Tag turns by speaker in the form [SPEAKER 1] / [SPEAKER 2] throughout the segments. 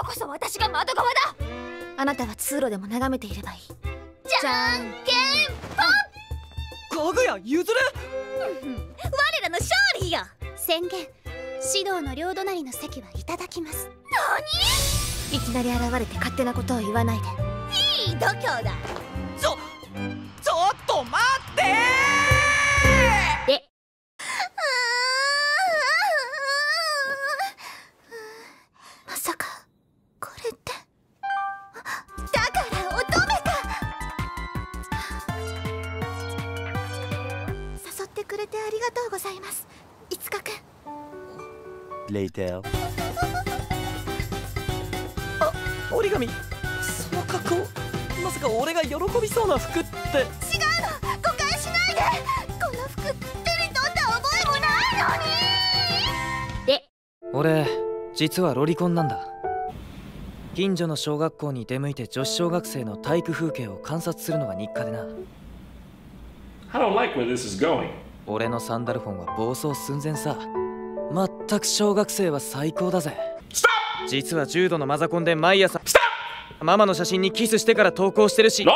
[SPEAKER 1] こそ私が窓側だ。あなたは通路でも眺めていればいい。じゃんけんぽん。
[SPEAKER 2] かぐや譲る。
[SPEAKER 1] 我らの勝利よ。
[SPEAKER 3] 宣言。指導の両隣の席はいただきます。
[SPEAKER 1] 何？いきなり現れて勝手なことを言わないで。いい度胸だ。
[SPEAKER 2] ちょっと待って
[SPEAKER 1] でまさかこれってだから乙女か。誘ってくれてありがとうございます、いつかくん。
[SPEAKER 4] Later.
[SPEAKER 2] 折り紙、その格好、まさか俺が喜びそうな服って。
[SPEAKER 1] 違うの、誤解しないで。この服手に取った覚えもないのに。で、
[SPEAKER 2] 俺実はロリコンなんだ。近所の小学校に出向いて女子小学生の体育風景を観察するのが日課でな。
[SPEAKER 5] I don't like where this is going.
[SPEAKER 2] 俺のサンダルフォンは暴走寸前さ。まったく小学生は最高だぜ。実は重度のマザコンで毎朝ママの写真にキスしてから投稿してるし、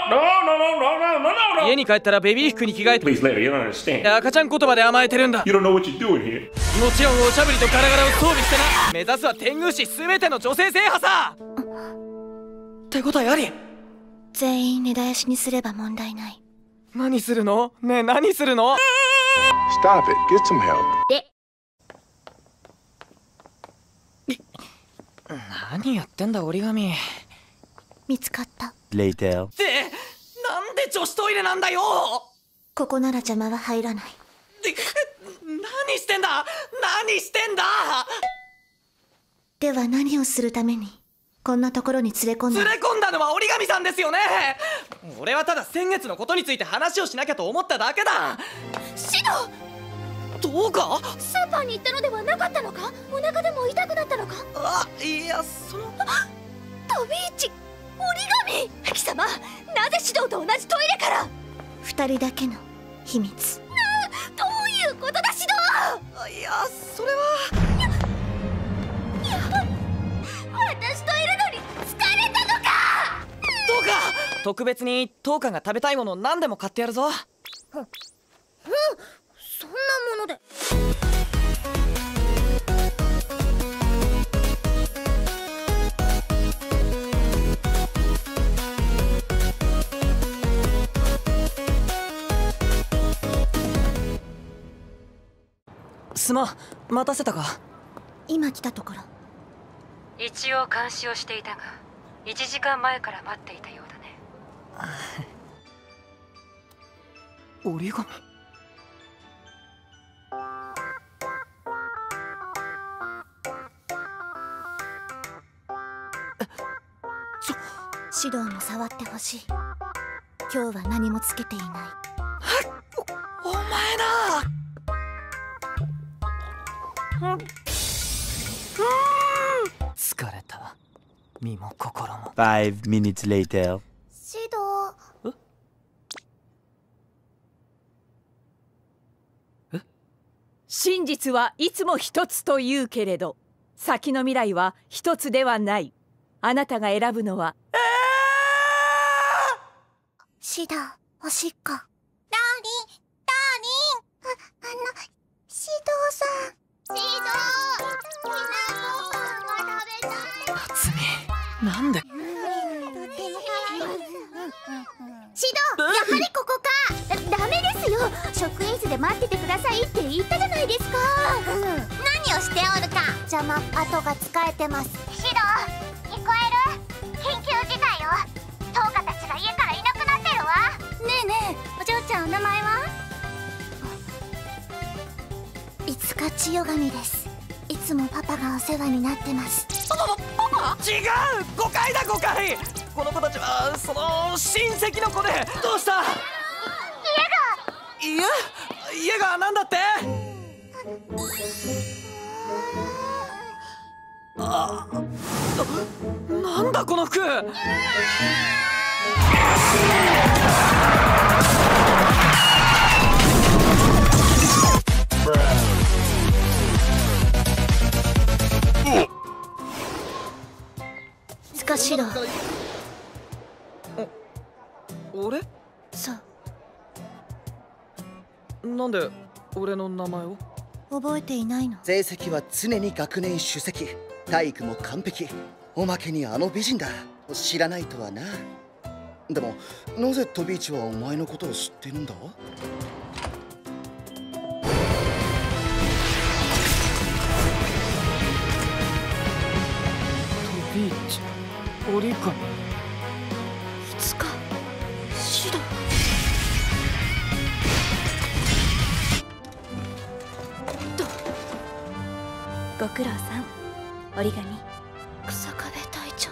[SPEAKER 2] 家に帰ったらベビー服に着替えて
[SPEAKER 5] Please, later, you don't understand.
[SPEAKER 2] 赤ちゃん言葉で甘えてるんだ。
[SPEAKER 5] You don't know what you're doing here.
[SPEAKER 2] もちろんおしゃぶりとガラガラを装備してな。目指すは天狗市全ての女性制覇さ。手応えあり。
[SPEAKER 1] 全員根絶やしにすれば問題ない。
[SPEAKER 2] 何するのねえ、何するの。
[SPEAKER 6] Stop it. Get some help.
[SPEAKER 1] で、
[SPEAKER 2] 何やってんだ折り紙。
[SPEAKER 1] 見つかった。
[SPEAKER 4] Later.
[SPEAKER 2] ってなんで女子トイレなんだよ。
[SPEAKER 1] ここなら邪魔は入らない。
[SPEAKER 2] 何してんだ何してんだ。
[SPEAKER 1] では何をするためにこんなところに連れ込んだ。
[SPEAKER 2] 連れ込んだのは折り紙さんですよね。俺はただ先月のことについて話をしなきゃと思っただけだ。
[SPEAKER 1] シド、
[SPEAKER 2] どうか
[SPEAKER 1] スーパーに行ったのではなかったのか。お腹でも痛くなったのか。
[SPEAKER 2] あ、いやその
[SPEAKER 1] 飛び市、折り紙。貴様、なぜ指導と同じトイレから。二人だけの秘密。どういうことだ指導。
[SPEAKER 2] いやそれは。
[SPEAKER 1] 私といるのに疲れたのか。
[SPEAKER 2] どうか特別にトウカが食べたいもの何でも買ってやるぞ。
[SPEAKER 1] そんなもので。
[SPEAKER 2] すまん、待たせたか。
[SPEAKER 1] 今来たところ。
[SPEAKER 7] 一応監視をしていたが1時間前から待っていたようだね。
[SPEAKER 2] 折り紙。
[SPEAKER 1] 指導も触ってほしい。今日は何もつけていない。
[SPEAKER 2] お前な。疲れた、身も心も。
[SPEAKER 4] 5 minutes later.
[SPEAKER 1] 指導。
[SPEAKER 8] 真実はいつも一つと言うけれど、先の未来は一つではない。あなたが選ぶのは。
[SPEAKER 1] 指導、おしっこ。ダーリン、指導さん。指導、みんなご飯が食べたい。
[SPEAKER 2] 夏美、なんで。
[SPEAKER 1] 指導、やはりここか。ダメですよ。職員室で待っててくださいって言ったじゃないですか。何をしておるか。邪魔、後が使えてます。指導、聞こえる？緊急事態よ。トウカたちが家からいなくなってるわ。ねえねえ、お嬢ちゃんお名前は？いつか千代神です。いつもパパがお世話になってます。
[SPEAKER 2] パパ？違う、誤解だ誤解。この子たちはその親戚の子で。どうした？家がなんだって。なんだこの服。
[SPEAKER 3] かシド。
[SPEAKER 2] 俺？
[SPEAKER 3] そう
[SPEAKER 2] なんで俺の名前を？
[SPEAKER 3] 覚えていないの？
[SPEAKER 9] 成績は常に学年首席、体育も完璧、おまけにあの美人だ。知らないとはな。でもなぜトビーチはお前のことを知ってるんだ？ト
[SPEAKER 2] ビーチ、折り紙。
[SPEAKER 3] いつかシド。ご苦労さん。折り紙。草壁隊長。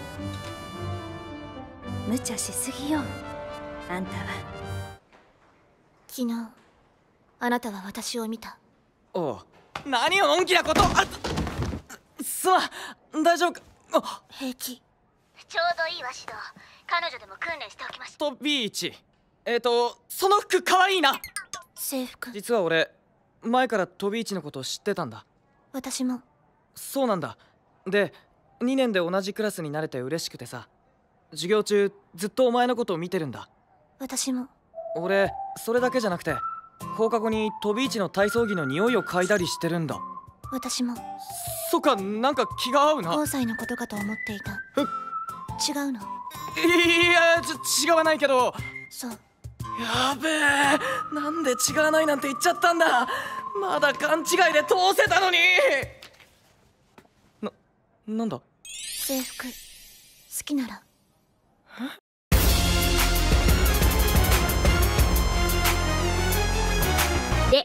[SPEAKER 3] 無茶しすぎよ。あんたは。昨日あなたは私を見た。
[SPEAKER 2] おう、何をのんきなこと。すまん、大丈夫か。
[SPEAKER 3] 平気。
[SPEAKER 1] ちょうどいいわシド。彼女でも訓練しておきました。
[SPEAKER 2] トビーチ、その服かわいいな。
[SPEAKER 3] 制服。
[SPEAKER 2] 実は俺前からトビーチのことを知ってたんだ。
[SPEAKER 3] 私も。
[SPEAKER 2] そうなんだ。で2年で同じクラスになれて嬉しくてさ、授業中ずっとお前のことを見てるんだ。
[SPEAKER 3] 私も。
[SPEAKER 2] 俺それだけじゃなくて放課後にトビーチの体操着の匂いを嗅いだりしてるんだ。
[SPEAKER 3] 私も。
[SPEAKER 2] そっか、なんか気が合うな。
[SPEAKER 3] 交際のことかと思っていた。違うの？
[SPEAKER 2] いや、違わないけど。
[SPEAKER 3] そう。
[SPEAKER 2] やべえ、なんで違わないなんて言っちゃったんだ。まだ勘違いで通せたのに。なんだ？
[SPEAKER 3] 制服好きなら。
[SPEAKER 1] で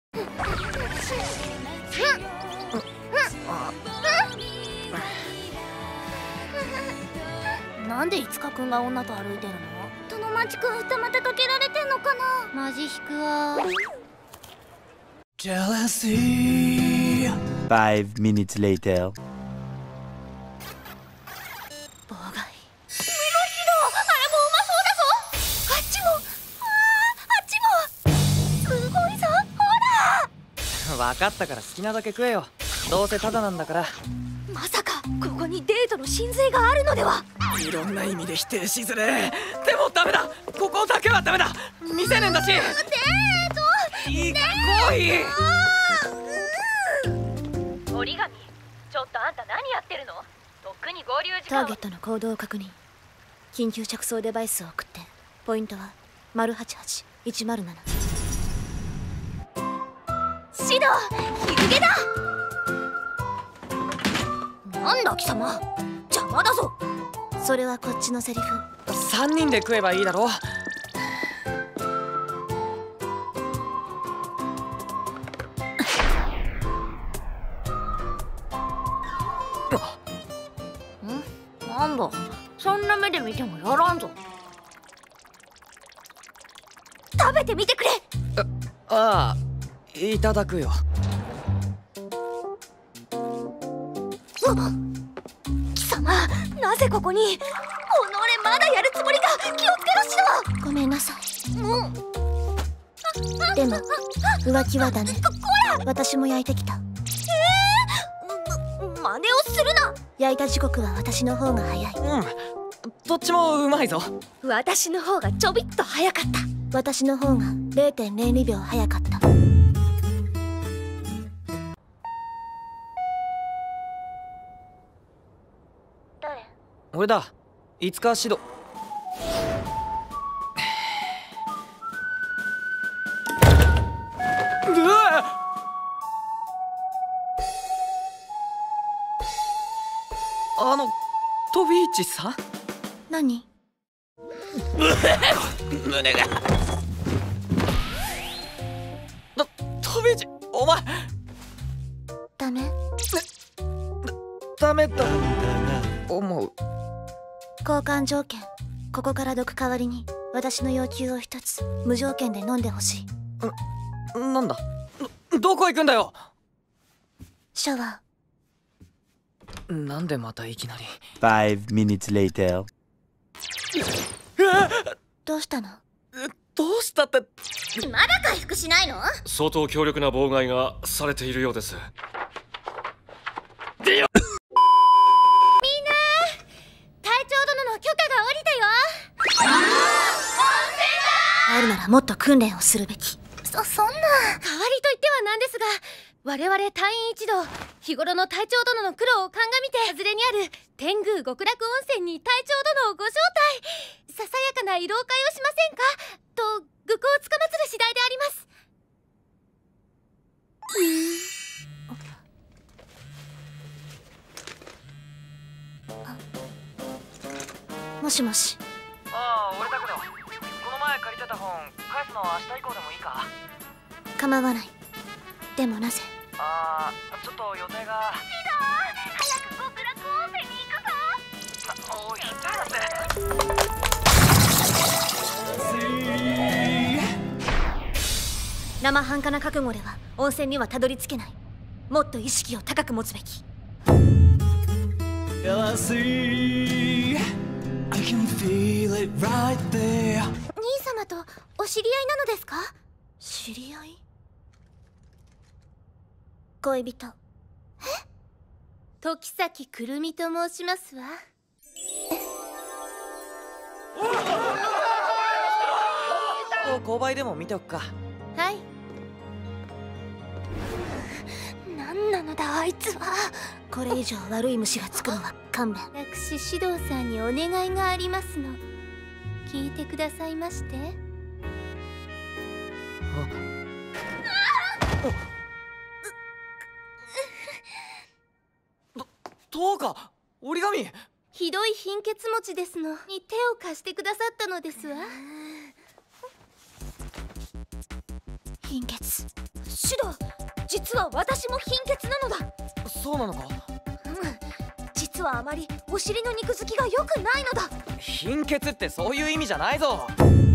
[SPEAKER 1] なんでいつかくんが女と歩いてるの？トノマチくん二股かけられてんのかな？マジ引くわ。
[SPEAKER 4] 5 minutes later.
[SPEAKER 3] 妨害。
[SPEAKER 2] 分かったから好きなだけ食えよ。どうせタダなんだから。
[SPEAKER 3] まさかここにデートの真髄があるのでは？
[SPEAKER 2] いろんな意味で否定しづれ。でもダメだ、ここだけはダメだ。未成年だし。デートいいから来い。
[SPEAKER 7] 折り紙、ちょっとあんた何やってるの？とっくに合流時間。
[SPEAKER 3] ターゲットの行動を確認。緊急着想デバイスを送って。ポイントは088107。シド、日付だ。なんだ貴様、邪魔だぞ。それはこっちのセリフ。
[SPEAKER 2] 3人で食えばいいだろ。
[SPEAKER 1] なんだ、そんな目で見てもやらんぞ。
[SPEAKER 3] 食べてみてくれ。
[SPEAKER 2] ああ、いただくよ。
[SPEAKER 3] 貴様、なぜここに？己まだやるつもりか。気をつけろシド。ごめんなさい。でも浮気はダメ。私も焼いてきた。真似をするな。焼いた時刻は私の方が早い。
[SPEAKER 2] どっちもうまいぞ。
[SPEAKER 3] 私の方がちょびっと早かった。私の方が 0.02 秒早かった。
[SPEAKER 1] 誰？
[SPEAKER 2] 俺だ、いつかシド。うわっ、トビーチさん？
[SPEAKER 3] 何？
[SPEAKER 2] 胸が。トビーチ、お前。
[SPEAKER 3] ダメ？
[SPEAKER 2] ダメだと思う。
[SPEAKER 3] 交換条件。ここから毒代わりに私の要求を一つ無条件で飲んでほしい。
[SPEAKER 2] なんだ？どこ行くんだよ。
[SPEAKER 3] シャワ
[SPEAKER 2] ー。なんでまたいきなり。
[SPEAKER 4] 5 minutes later.
[SPEAKER 3] どうしたの？
[SPEAKER 2] どうしたって。
[SPEAKER 1] まだ回復しないの？
[SPEAKER 10] 相当強力な妨害がされているようです。
[SPEAKER 3] はもっと訓練をするべき。
[SPEAKER 1] そんな。代わりと言ってはなんですが、我々隊員一同、日頃の隊長殿の苦労を鑑みて、外れにある天宮極楽温泉に隊長殿をご招待。ささやかな慰労会をしませんかと愚行をつかまつる次第であります。
[SPEAKER 3] もしもし。
[SPEAKER 2] ああ、俺だけど、この前借りてた本返すのは明日以降でもいいか？
[SPEAKER 3] 構わない。でもなぜ？
[SPEAKER 2] ああ、ちょっと予定が。
[SPEAKER 1] 早く極楽温泉に行くぞ。
[SPEAKER 2] おい、だって
[SPEAKER 3] 生半可な覚悟では温泉にはたどり着けない。もっと意識を高く持つべき。
[SPEAKER 1] 兄様とお知り合いなのですか？
[SPEAKER 3] 知り合い？恋人。
[SPEAKER 1] 時崎くるみと申しますわ。
[SPEAKER 2] 購買でも見ておくか。
[SPEAKER 1] はい。何なのだあいつは。
[SPEAKER 3] これ以上悪い虫がつくのは勘弁。
[SPEAKER 1] 私指導さんにお願いがありますの。聞いてくださいまして。
[SPEAKER 2] どうか折り紙。
[SPEAKER 1] ひどい貧血持ちですのに手を貸してくださったのですわ。
[SPEAKER 3] 貧血。
[SPEAKER 1] シド、実は私も貧血なのだ。
[SPEAKER 2] そうなのか？
[SPEAKER 1] 実はあまりお尻の肉付きが良くないのだ。
[SPEAKER 2] 貧血ってそういう意味じゃないぞ。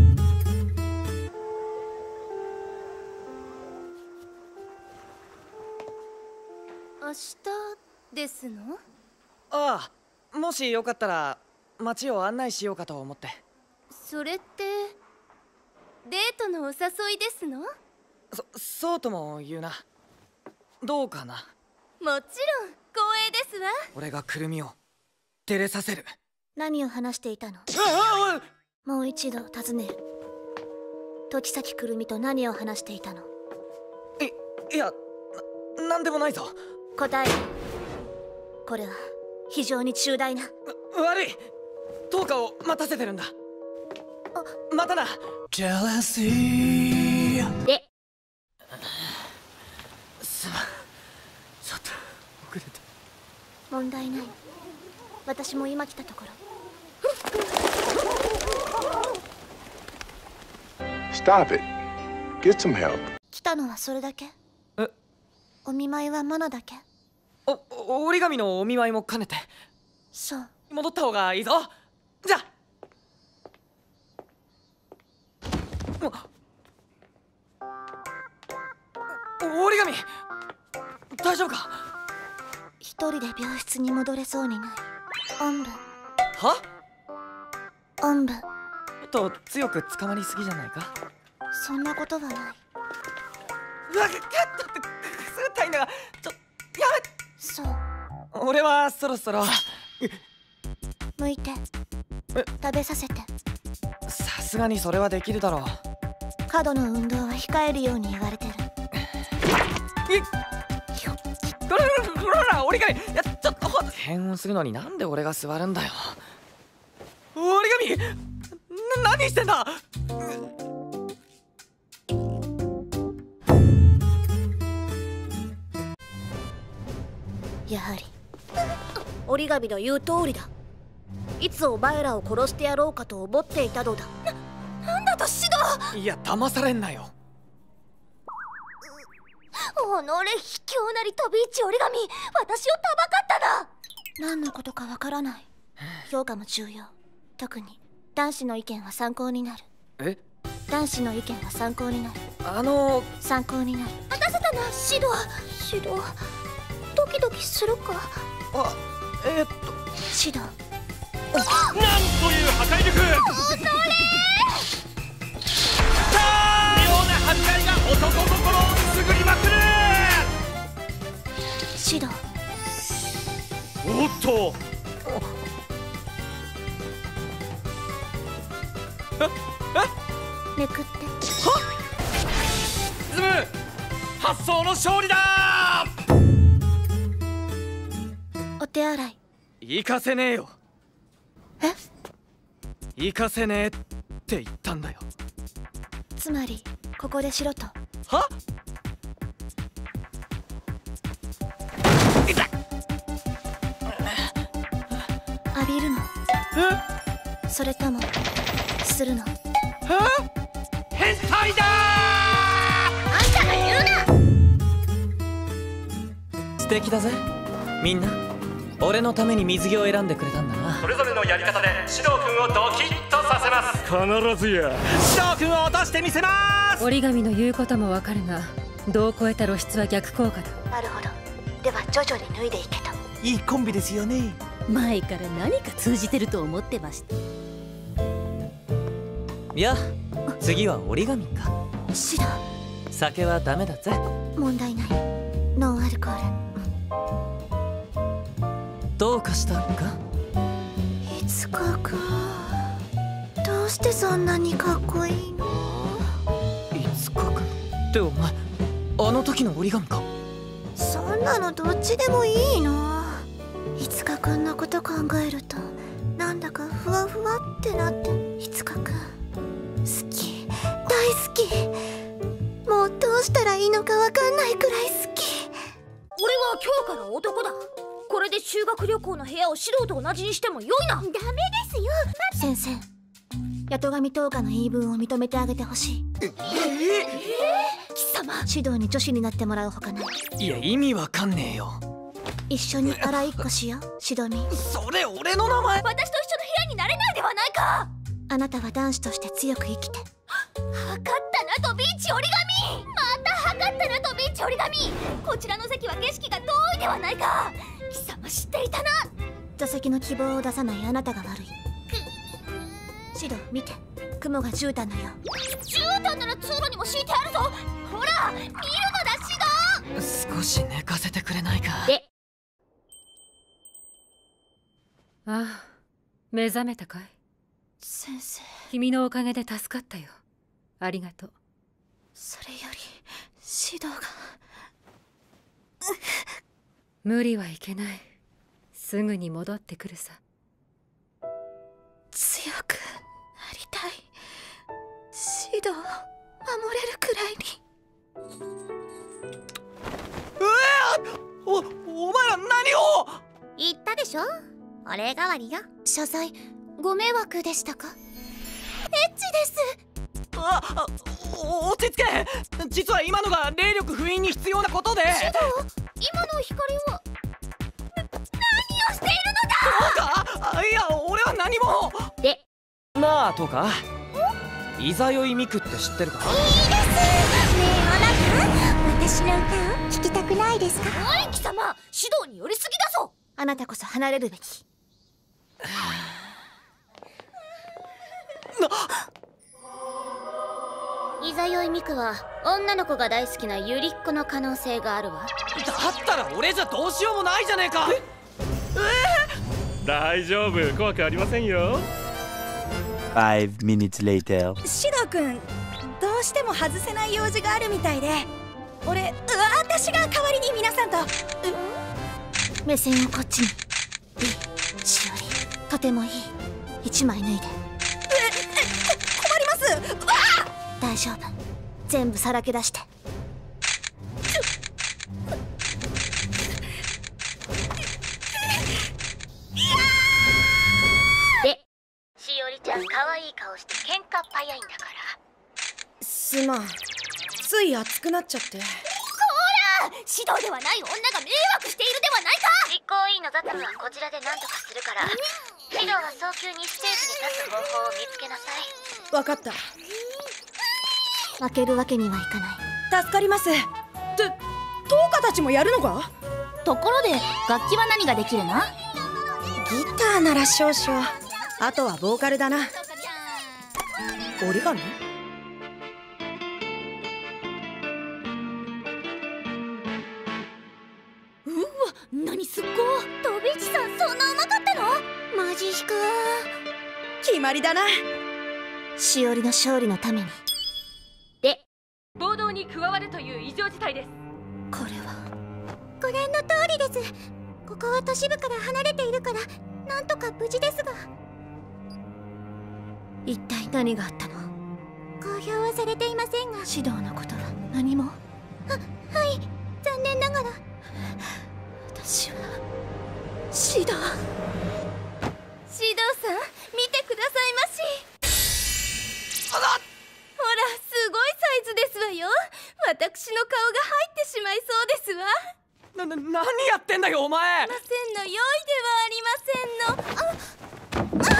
[SPEAKER 1] 明日ですの？
[SPEAKER 2] ああ、もしよかったら街を案内しようかと思って。
[SPEAKER 1] それってデートのお誘いですの？
[SPEAKER 2] そうとも言うな。どうかな？
[SPEAKER 1] もちろん光栄ですわ。
[SPEAKER 2] 俺がくるみを照れさせる。
[SPEAKER 3] 何を話していたの？もう一度尋ねる。時崎くるみと何を話していたの？
[SPEAKER 2] いや、なんでもないぞ。
[SPEAKER 3] 答え。これは非常に重大な。
[SPEAKER 2] 悪い。10日を待たせてるんだ。またな。で、すまん。ちょっと遅れて。
[SPEAKER 3] 問題ない。私も今来たところ。
[SPEAKER 6] Stop it. Get some help.
[SPEAKER 3] 来たのはそれだけ？お見舞いはマナだけ？
[SPEAKER 2] 折り紙のお見舞いも兼ねて。
[SPEAKER 3] そう。
[SPEAKER 2] 戻った方がいいぞ。じゃあ。折り紙大丈夫か？
[SPEAKER 3] 一人で病室に戻れそうにない。おんぶ。
[SPEAKER 2] は？
[SPEAKER 3] おんぶ。
[SPEAKER 2] ちょっと強く捕まりすぎじゃないか？
[SPEAKER 3] そんなことはない。
[SPEAKER 2] うわっ、くすったいんだが、やめ。
[SPEAKER 3] そう。
[SPEAKER 2] 俺はそろそろ。
[SPEAKER 3] 向いて。食べさせて。
[SPEAKER 2] さすがにそれはできるだろう。
[SPEAKER 3] 過度の運動は控えるように言われてる。
[SPEAKER 2] 折り紙、いや、ちょっと検温するのになんで俺が座るんだよ。折り紙、何してんだ。
[SPEAKER 3] やはり折り紙の言う通りだ。いつお前らを殺してやろうかと思っていたのだ。
[SPEAKER 1] なんだとシド。
[SPEAKER 2] いや、騙されんなよ。
[SPEAKER 1] おのれ卑怯なり飛び市折り紙、私をたばかったな。
[SPEAKER 3] 何のことかわからない。評価も重要。特に男子の意見は参考になる。男子の意見は参考になる。参考になる。
[SPEAKER 1] 待たせたな、シド。ドキドキするか？
[SPEAKER 3] シド。
[SPEAKER 10] なんという破壊力！妙な破壊が男心をくすぐりまくる！
[SPEAKER 3] シド。
[SPEAKER 10] おっと！
[SPEAKER 3] めくって。
[SPEAKER 10] ズム発想の勝利だ。
[SPEAKER 3] お手洗い。
[SPEAKER 2] 行かせねえよ。
[SPEAKER 3] え？
[SPEAKER 2] 行かせねえって言ったんだよ。
[SPEAKER 3] つまりここでしろと。
[SPEAKER 2] は？
[SPEAKER 3] 浴びるの？それともするの？
[SPEAKER 10] 変態だ。
[SPEAKER 1] あんたが言うな。
[SPEAKER 2] 素敵だぜ。みんな俺のために水着を選んでくれたんだな。
[SPEAKER 10] それぞれのやり方でシド君をドキッとさせます。
[SPEAKER 5] 必ずや
[SPEAKER 10] シド君を落としてみせます。
[SPEAKER 7] 折り紙の言うこともわかるが、度を超えた露出は逆効果だ。
[SPEAKER 3] なるほど。では徐々に脱いでいけと。
[SPEAKER 11] いいコンビですよね。
[SPEAKER 12] 前から何か通じてると思ってました。
[SPEAKER 2] いや、次は折り紙か。
[SPEAKER 3] シド、
[SPEAKER 2] 酒はダメだぜ。
[SPEAKER 3] 問題ない。ノンアルコール。
[SPEAKER 2] どうかしたんか？
[SPEAKER 3] いつかくん、どうしてそんなにかっこいいの？
[SPEAKER 2] いつかくんってお前、あの時の折り紙か？
[SPEAKER 3] そんなのどっちでもいいの。いつかくんのこと考えるとなんだかふわふわってなって。いつかくん好き、大好き。もうどうしたらいいのかわかんないくらい好き。
[SPEAKER 1] 俺は今日から男だ。これで修学旅行の部屋をシドと同じにしてもよいな。ダメですよ。
[SPEAKER 3] 先生、八戸神十日の言い分を認めてあげてほしい。貴様、指導に女子になってもらうほかない。
[SPEAKER 2] いや、意味わかんねえよ。
[SPEAKER 3] 一緒に洗いっこしよう、シドミン。
[SPEAKER 2] それ俺の名前。
[SPEAKER 1] 私と一緒の部屋になれないではないか。
[SPEAKER 3] あなたは男子として強く生きて。
[SPEAKER 1] 測ったなとビーチ折り紙。また測ったなとビーチ折り紙。こちらの席は景色が遠いではないか。貴様知っていたな。
[SPEAKER 3] 座席の希望を出さないあなたが悪い。シド、見て、雲が絨毯のよう。
[SPEAKER 1] 絨毯なら通路にも敷いてあるぞ。ほら、見るのだシド。
[SPEAKER 2] 少し寝かせてくれないか。
[SPEAKER 1] で、
[SPEAKER 7] ああ、目覚めたかい？
[SPEAKER 3] 先生、
[SPEAKER 7] 君のおかげで助かったよ。ありがとう。
[SPEAKER 3] それよりシドが
[SPEAKER 7] 無理はいけない。すぐに戻ってくるさ。
[SPEAKER 3] 強くなりたい。シドを守れるくらいに。
[SPEAKER 2] お前ら何を。
[SPEAKER 1] 言ったでしょ、お礼代わりよ。
[SPEAKER 3] 謝罪、ご迷惑でしたか？エッチです。
[SPEAKER 2] 落ち着け。実は今のが霊力封印に必要なことで。
[SPEAKER 1] シド、今の光は何をしている
[SPEAKER 2] のだ。そうか？いや、俺は何も。
[SPEAKER 1] で、
[SPEAKER 2] なあ、とかいざよいみくって知ってるか？
[SPEAKER 1] いいです。ねえ、あなた、私の歌を聴きたくないですか？おい貴様、シドに寄りすぎだぞ。
[SPEAKER 3] あなたこそ離れるべき。
[SPEAKER 1] いざよいみくは女の子が大好きなゆりっ子の可能性があるわ。
[SPEAKER 2] だったら俺じゃどうしようもないじゃねえか。
[SPEAKER 5] 大丈夫、怖くありませんよ。
[SPEAKER 4] 5 minutes later.
[SPEAKER 13] シド君、どうしても外せない用事があるみたいで、私が代わりに皆さんと。
[SPEAKER 3] 目線をこっちに。いい、しおり、とてもいい。一枚脱いで。
[SPEAKER 13] 困ります。
[SPEAKER 3] 大丈夫、全部さらけ出して。
[SPEAKER 1] で、しおりちゃん可愛い顔して喧嘩っ早いんだから。
[SPEAKER 13] すまん、つい熱くなっちゃって。
[SPEAKER 1] シドではない女が迷惑しているではないか。実行委員の雑務はこちらで何とかするから、シドは早急にステージに立つ方法を見つけなさい。
[SPEAKER 13] わかった。
[SPEAKER 3] 負けるわけにはいかない。
[SPEAKER 13] 助かります。トーカたちもやるのか？
[SPEAKER 1] ところで楽器は何ができるの？
[SPEAKER 13] ギターなら少々、あとはボーカルだな。折り紙？
[SPEAKER 1] 何すっごい。飛び地さん、そんなうまかったの？
[SPEAKER 3] マジ引く。
[SPEAKER 13] 決まりだな。
[SPEAKER 3] しおりの勝利のために。
[SPEAKER 7] るという異常事態です。
[SPEAKER 3] これは
[SPEAKER 1] ご覧の通りです。ここは都市部から離れているからなんとか無事ですが。
[SPEAKER 3] 一体何があったの？
[SPEAKER 1] 公表はされていませんが、
[SPEAKER 3] 指導のことは何も。
[SPEAKER 1] はい、残念ながら。
[SPEAKER 3] 私は指導さん、見てくださいまし。ほら、すごいサイズですわよ。私の顔が入ってしまいそうですわ。
[SPEAKER 2] 何やってんだよお前。
[SPEAKER 3] ませんの、良いではありません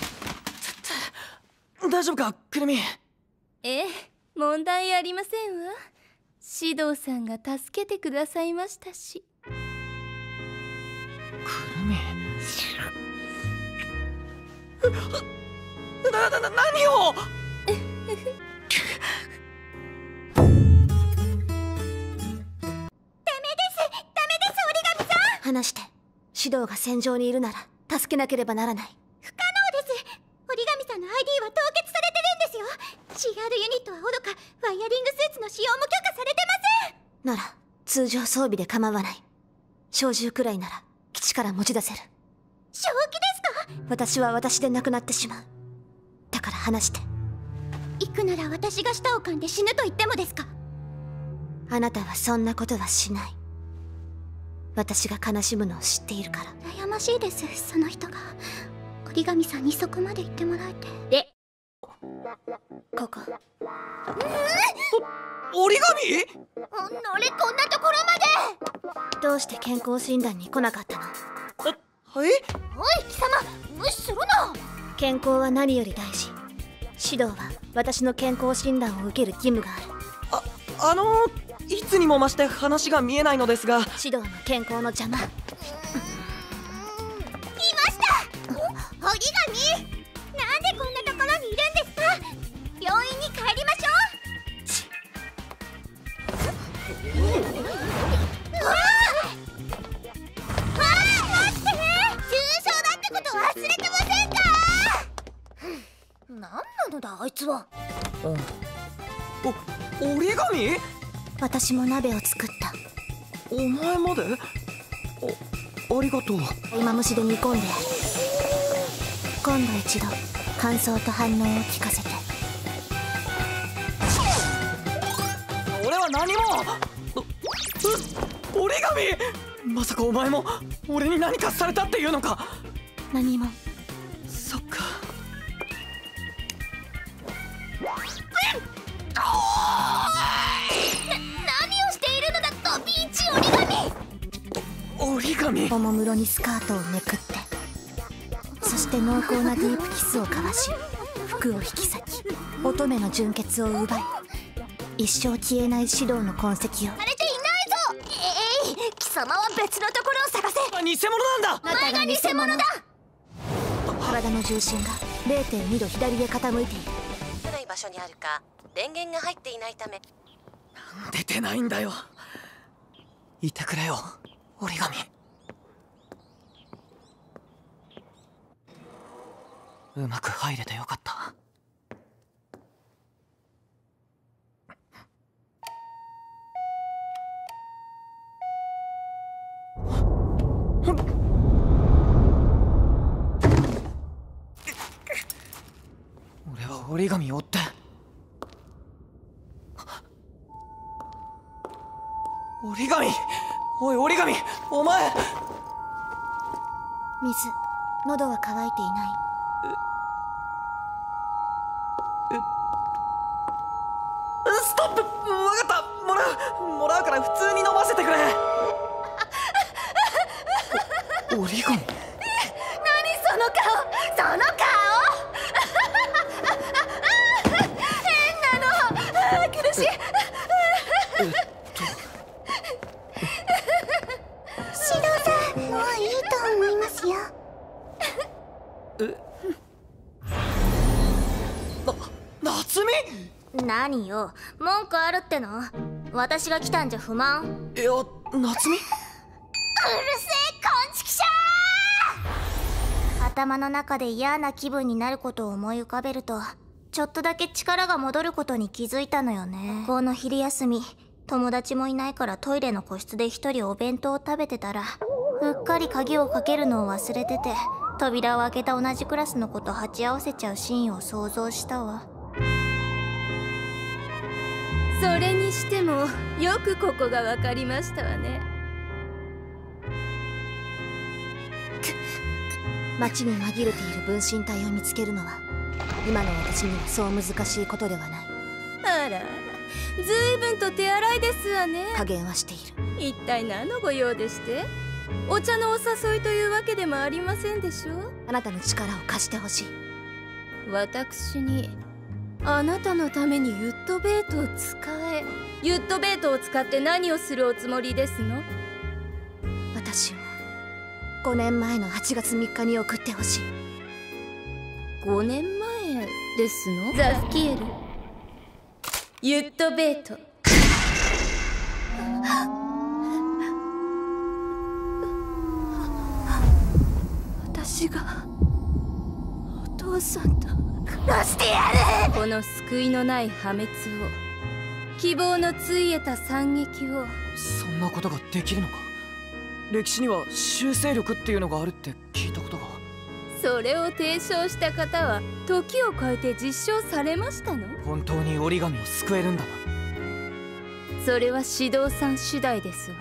[SPEAKER 3] の。
[SPEAKER 2] 大丈夫かくるみ。
[SPEAKER 3] ええ、問題ありませんわ。指導さんが助けてくださいましたし。
[SPEAKER 2] くるみ。何を。
[SPEAKER 3] 話して。指導が戦場にいるなら助けなければならない。
[SPEAKER 1] 不可能です。折紙さんの ID は凍結されてるんですよ。CR ユニットはおろか、ワイヤリングスーツの使用も許可されてません。
[SPEAKER 3] なら通常装備で構わない。小銃くらいなら基地から持ち出せる。
[SPEAKER 1] 正気ですか？
[SPEAKER 3] 私は私で亡くなってしまう。だから話して。
[SPEAKER 1] 行くなら私が舌を噛んで死ぬと言ってもですか？
[SPEAKER 3] あなたはそんなことはしない。私が悲しむのを知っているから。
[SPEAKER 1] 羨ましいです、その人が。折紙さんにそこまで言ってもらえて。で、
[SPEAKER 3] ここ。
[SPEAKER 2] 折紙？
[SPEAKER 1] 俺こんなところまで。
[SPEAKER 3] どうして健康診断に来なかったの？
[SPEAKER 2] はい？
[SPEAKER 1] おい貴様、無視するな。
[SPEAKER 3] 健康は何より大事。指導は私の健康診断を受ける義務がある。
[SPEAKER 2] いつにも増して話が見えないのですが。
[SPEAKER 3] 指導の健康の邪魔。
[SPEAKER 1] いました折紙、なんでこんなところにいるんですか？病院に帰りましょう。待ってね、重症だってこと忘れてませんか？なんなのだあいつは。
[SPEAKER 2] 折紙？
[SPEAKER 3] 私も鍋を作った。
[SPEAKER 2] お前まで？ありがとう。
[SPEAKER 3] 今虫で煮込んでやる。今度一度感想と反応を聞かせて。
[SPEAKER 2] 俺は何も。折紙！まさかお前も俺に何かされたっていうのか？
[SPEAKER 3] 何も。
[SPEAKER 2] そっか。
[SPEAKER 1] 何をしているのだドビーチ折紙。
[SPEAKER 2] 折紙。
[SPEAKER 3] おもむろにスカートをめくって、そして濃厚なディープキスを交わし、服を引き裂き、乙女の純潔を奪い、一生消えない指導の痕跡を。
[SPEAKER 1] されていないぞ。貴様は別のところを探せ。
[SPEAKER 2] 偽物なんだ。
[SPEAKER 1] お前が偽物だ。
[SPEAKER 3] 体の重心が 0.2 度左へ傾いている。
[SPEAKER 11] ない場所にあるか、電源が入っていないため。
[SPEAKER 2] 出てないんだよ。いてくれよ折紙。うまく入れてよかった。俺は折紙を追って。折紙！おい折紙、お前！
[SPEAKER 3] 水、喉は渇いていない。
[SPEAKER 2] ストップ！わかった！もらうから普通に飲ませてくれ。折紙。
[SPEAKER 1] 何その顔、その顔。変なの。苦しい。指導さん、もういいと思いますよ。
[SPEAKER 2] 夏美？
[SPEAKER 1] 何よ、文句あるっての？私が来たんじゃ不満？
[SPEAKER 2] いや、夏美？うるせえ
[SPEAKER 1] こんちきしゃー。頭の中で嫌な気分になることを思い浮かべると、ちょっとだけ力が戻ることに気づいたのよね。この昼休み、 友達もいないからトイレの個室で一人お弁当を食べてたら、うっかり鍵をかけるのを忘れてて、扉を開けた同じクラスの子と鉢合わせちゃうシーンを想像したわ。
[SPEAKER 14] それにしてもよくここが分かりましたわね。
[SPEAKER 3] 街に紛れている分身体を見つけるのは今の私にはそう難しいことではない。
[SPEAKER 14] あら、ずいぶんと手荒いですわね。
[SPEAKER 3] 加減はしている。
[SPEAKER 14] 一体何のご用でして？お茶のお誘いというわけでもありませんでしょう。
[SPEAKER 3] あなたの力を貸してほしい。
[SPEAKER 14] 私にあなたのためにユットベートを使え。ユットベートを使って何をするおつもりですの？
[SPEAKER 3] 私を5年前の8月3日に送ってほしい。
[SPEAKER 14] 5年前ですの？ザフキエル、ユットベート。私がお父さんと
[SPEAKER 3] 殺してやる。
[SPEAKER 14] この救いのない破滅を、希望のついえた惨劇を。
[SPEAKER 2] そんなことができるのか？歴史には修正力っていうのがあるって聞いたことが。
[SPEAKER 14] それを提唱した方は時を超えて実証されましたの？
[SPEAKER 2] 本当に折り紙を救えるんだな。
[SPEAKER 14] それは指導さん次第です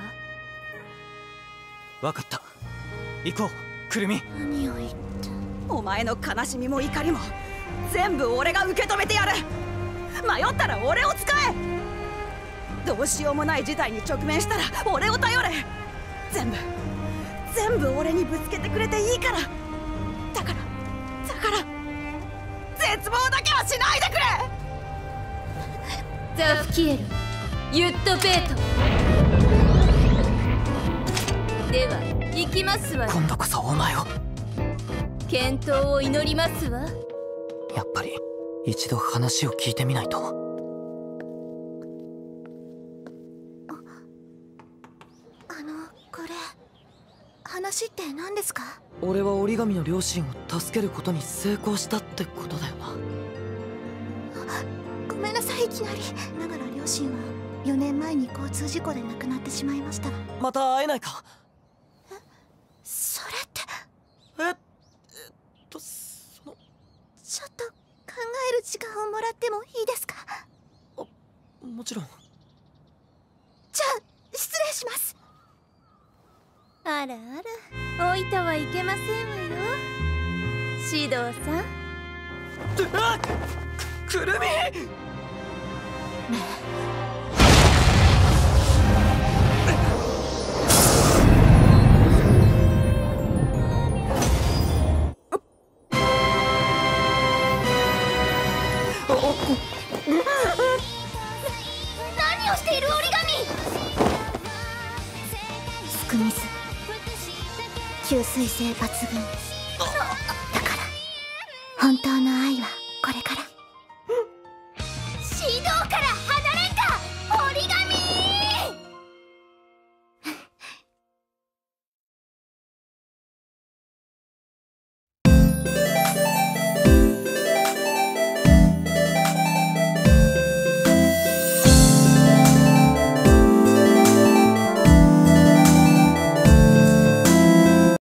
[SPEAKER 2] わ。分かった、行こうくるみ。
[SPEAKER 3] 何を言って。
[SPEAKER 13] お前の悲しみも怒りも全部俺が受け止めてやる。迷ったら俺を使え。どうしようもない事態に直面したら俺を頼れ。全部俺にぶつけてくれていいから。だから絶望だけはしないでくれ。
[SPEAKER 14] ザフキエル、ユットベート。では行きますわ。
[SPEAKER 2] 今度こそお前を。
[SPEAKER 14] 健闘を祈りますわ。
[SPEAKER 2] やっぱり一度話を聞いてみないと。
[SPEAKER 3] これ話って何ですか？
[SPEAKER 2] 俺は折り紙の両親を助けることに成功したってことだよな。
[SPEAKER 3] ごめんなさい、いきなり。だから両親は4年前に交通事故で亡くなってしまいました。
[SPEAKER 2] また会えないか？
[SPEAKER 3] それってちょっと考える時間をもらってもいいですか？
[SPEAKER 2] もちろん。
[SPEAKER 3] じゃあ失礼します。
[SPEAKER 14] あらあら、置いてはいけませんわよ、指導さん。
[SPEAKER 2] くるみ。
[SPEAKER 1] 何をしている折り紙？
[SPEAKER 3] スクミス、吸水性抜群だから本当の